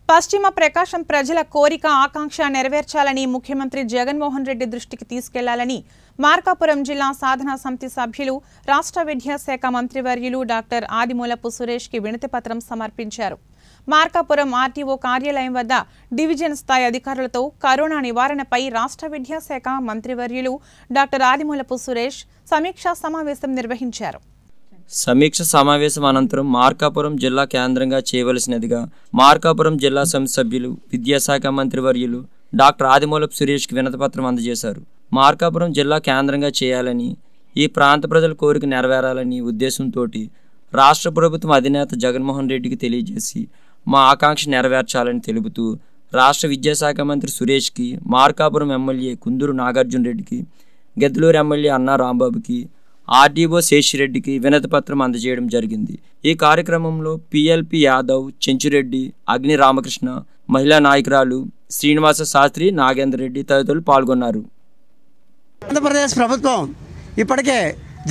పశ్చిమ ప్రకాశం ప్రజల కోరిక ఆకాంక్ష నెరవేర్చాలని ముఖ్యమంత్రి జగన్మోహన్ రెడ్డి దృష్టికి తీసుకెళ్లాలని మార్కాపురం జిల్లా సాధనా సమితి సభ్యులు రాష్ట్ర విద్యాశాఖ మంత్రివర్యులు డాక్టర్ ఆదిమూలపు సురేష్ కి వినతిపత్రం సమర్పించారు. మార్కాపురం ఆర్టీఓ కార్యాలయం వద్ద డివిజన్ స్థాయి అధికారులతో కరోనా నివారణపై రాష్ట్ర విద్యాశాఖ మంత్రివర్యులు డాక్టర్ ఆదిమూలపు సురేష్ సమీక్షా సమావేశం నిర్వహించారు. సమీక్ష సమావేశం అనంతరం మార్కాపురం జిల్లా కేంద్రంగా చేయవలసినదిగా మార్కాపురం జిల్లా సమితి సభ్యులు విద్యాశాఖ మంత్రివర్యులు డాక్టర్ ఆదిమూలపు సురేష్కి వినతిపత్రం అందజేశారు. మార్కాపురం జిల్లా కేంద్రంగా చేయాలని, ఈ ప్రాంత ప్రజల కోరిక నెరవేరాలని ఉద్దేశంతో రాష్ట్ర ప్రభుత్వం అధినేత జగన్మోహన్ రెడ్డికి తెలియజేసి మా ఆకాంక్ష నెరవేర్చాలని తెలుపుతూ రాష్ట్ర విద్యాశాఖ మంత్రి సురేష్కి, మార్కాపురం ఎమ్మెల్యే కుందూరు నాగార్జున రెడ్డికి, గెద్దలూరు ఎమ్మెల్యే అన్నా రాంబాబుకి, ఆర్డీఓ శేషిరెడ్డికి వినతిపత్రం అందజేయడం జరిగింది. ఈ కార్యక్రమంలో పిఎల్పి యాదవ్, చెంచురెడ్డి, అగ్ని రామకృష్ణ, మహిళా నాయకురాలు శ్రీనివాస శాస్త్రి, నాగేంద్ర రెడ్డి తదితరులు పాల్గొన్నారు. ఆంధ్రప్రదేశ్ ప్రభుత్వం ఇప్పటికే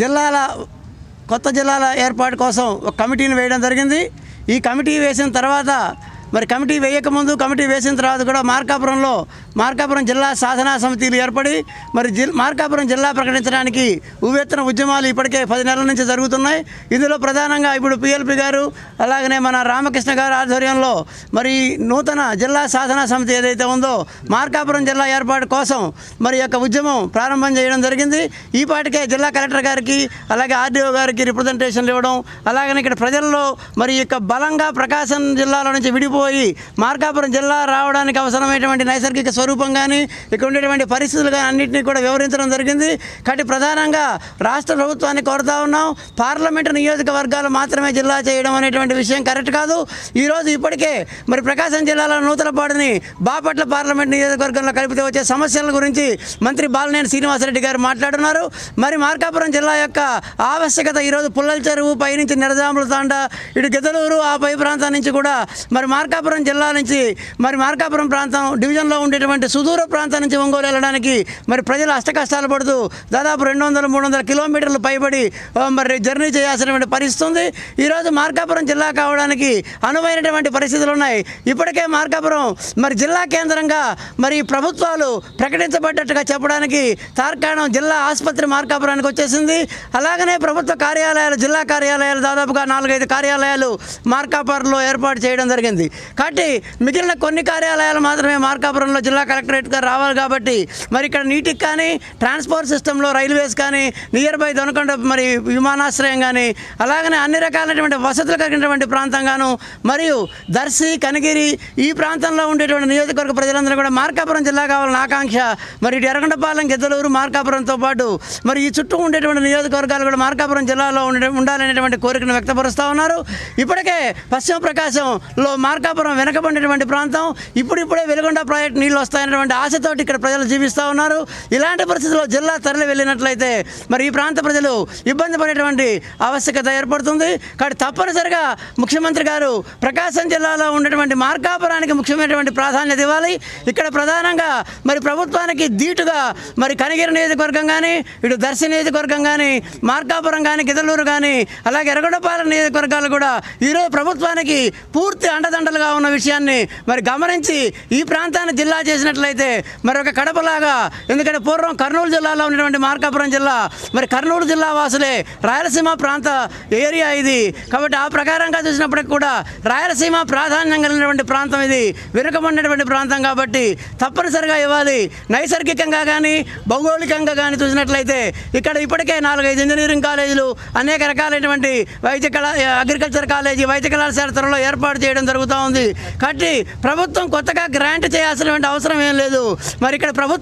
కొత్త జిల్లాల ఏర్పాటు కోసం ఒక కమిటీని వేయడం జరిగింది. ఈ కమిటీ వేసిన తర్వాత కమిటీ వేయకముందు, కమిటీ వేసిన తర్వాత కూడా మార్కాపురం జిల్లా సాధనా సమితిలు ఏర్పడి మార్కాపురం జిల్లా ప్రకటించడానికి ఉవ్వెత్తున ఉద్యమాలు ఇప్పటికే 10 నెలల నుంచి జరుగుతున్నాయి. ఇందులో ప్రధానంగా ఇప్పుడు పిఎల్పి గారు, అలాగనే మన రామకృష్ణ గారు ఆధ్వర్యంలో నూతన జిల్లా సాధనా సమితి ఏదైతే ఉందో మార్కాపురం జిల్లా ఏర్పాటు కోసం యొక్క ఉద్యమం ప్రారంభం చేయడం జరిగింది. ఈ పాటికే జిల్లా కలెక్టర్ గారికి, అలాగే ఆర్డీఓ గారికి రిప్రజెంటేషన్లు ఇవ్వడం, అలాగనే ఇక్కడ ప్రజల్లో బలంగా ప్రకాశం జిల్లాలో నుంచి విడిపోయి మార్కాపురం జిల్లా రావడానికి అవసరమైనటువంటి నైసర్గిక స్వరూపం కానీ, ఇక్కడ ఉండేటువంటి పరిస్థితులు కానీ అన్నింటినీ కూడా వివరించడం జరిగింది. కాబట్టి ప్రధానంగా రాష్ట్ర ప్రభుత్వాన్ని కోరుతా ఉన్నాం, పార్లమెంటు నియోజకవర్గాలు మాత్రమే జిల్లా చేయడం అనేటువంటి విషయం కరెక్ట్ కాదు. ఈరోజు ఇప్పటికే ప్రకాశం జిల్లాలో నూతలపాడుని బాపట్ల పార్లమెంట్ నియోజకవర్గంలో కలిపితే వచ్చే సమస్యల గురించి మంత్రి బాలినేని శ్రీనివాసరెడ్డి గారు మాట్లాడుతున్నారు. మార్కాపురం జిల్లా యొక్క ఆవశ్యకత ఈరోజు పుల్లల చెరువు పైనుంచి నిరజాముల తాండ, ఇటు గెదలూరు ఆ పై ప్రాంతం నుంచి కూడా మార్కాపురం జిల్లా నుంచి మార్కాపురం ప్రాంతం డివిజన్లో ఉండేటువంటి సుదూర ప్రాంతం నుంచి ఒంగోలు వెళ్ళడానికి ప్రజలు అష్టకష్టాలు పడుతూ దాదాపు 200-300 కిలోమీటర్లు పైబడి జర్నీ చేయాల్సినటువంటి పరిస్థితి ఉంది. ఈరోజు మార్కాపురం జిల్లా కావడానికి అనువైనటువంటి పరిస్థితులు ఉన్నాయి. ఇప్పటికే మార్కాపురం జిల్లా కేంద్రంగా ప్రభుత్వాలు ప్రకటించబడ్డట్టుగా చెప్పడానికి తార్కాణం జిల్లా ఆసుపత్రి మార్కాపురానికి వచ్చేసింది. అలాగనే ప్రభుత్వ కార్యాలయాలు, జిల్లా కార్యాలయాలు దాదాపుగా 4-5 కార్యాలయాలు మార్కాపురంలో ఏర్పాటు చేయడం జరిగింది. కాబట్టి మిగిలిన కొన్ని కార్యాలయాలు మాత్రమే మార్కాపురంలో జిల్లా కలెక్టరేట్గా రావాలి. కాబట్టి ఇక్కడ నీటికి కానీ, ట్రాన్స్పోర్ట్ సిస్టంలో రైల్వేస్ కానీ, నియర్ బై దొనకొండ విమానాశ్రయం కానీ, అలాగనే అన్ని రకాలైనటువంటి వసతులు కలిగినటువంటి ప్రాంతంగాను, మరియు దర్శి, కనిగిరి ఈ ప్రాంతంలో ఉండేటువంటి నియోజకవర్గ ప్రజలందరూ కూడా మార్కాపురం జిల్లా కావాలని ఆకాంక్ష. ఇటు ఎర్రగొండపాలెం, గెద్దలూరు, మార్కాపురంతో పాటు ఈ చుట్టూ ఉండేటువంటి నియోజకవర్గాలు కూడా మార్కాపురం జిల్లాలో ఉండాలనేటువంటి కోరికను వ్యక్తపరుస్తూ ఉన్నారు. ఇప్పటికే పశ్చిమ ప్రకాశంలో మార్కాపురం వెనకబడినటువంటి ప్రాంతం, ఇప్పుడిప్పుడే వెలుగొండ ప్రాజెక్టు నీళ్ళు వస్తాయనేటువంటి ఆశతోటి ఇక్కడ ప్రజలు జీవిస్తూ ఉన్నారు. ఇలాంటి పరిస్థితుల్లో జిల్లా తరలి వెళ్ళినట్లయితే ఈ ప్రాంత ప్రజలు ఇబ్బంది పడేటువంటి ఆవశ్యకత ఏర్పడుతుంది. కాబట్టి తప్పనిసరిగా ముఖ్యమంత్రి గారు ప్రకాశం జిల్లాలో ఉన్నటువంటి మార్కాపురానికి ముఖ్యమైనటువంటి ప్రాధాన్యత ఇవ్వాలి. ఇక్కడ ప్రధానంగా ప్రభుత్వానికి ధీటుగా కనిగిరి నియోజకవర్గం కానీ, ఇటు దర్శి నియోజకవర్గం కానీ, మార్కాపురం కానీ, గిదలూరు కానీ, అలాగే ఎర్రగొండపాలెం నియోజకవర్గాలు కూడా ఈరోజు ప్రభుత్వానికి పూర్తి అండదండలుగా ఉన్న విషయాన్ని గమనించి ఈ ప్రాంతాన్ని జిల్లా చేసినట్లయితే ఒక కడపలాగా, ఎందుకంటే పూర్వం కర్నూలు జిల్లాలో ఉన్నటువంటి మార్కాపురం జిల్లా కర్నూలు జిల్లా వాసులే, రాయలసీమ ప్రాంత ఏరియా ఇది. కాబట్టి ఆ ప్రకారంగా చూసినప్పటికి కూడా రాయలసీమ ప్రాధాన్యం కలిగినటువంటి ప్రాంతం ఇది, వెనుకబడినటువంటి ప్రాంతం. కాబట్టి తప్పనిసరిగా ఇవ్వాలి. నైసర్గికంగా కానీ, భౌగోళికంగా కానీ చూసినట్లయితే ఇక్కడ ఇప్పటికే 4-5 ఇంజనీరింగ్ కాలేజీలు, అనేక రకాలైనటువంటి అగ్రికల్చర్ కాలేజీ, వైద్య కళాశాల త్వరలో ఏర్పాటు చేయడం జరుగుతూ ఉంది. కాబట్టి ప్రభుత్వం కొత్తగా గ్రాంట్ చేయాల్సినటువంటి అవసరం ఏం లేదు. ఇక్కడ ప్రభుత్వం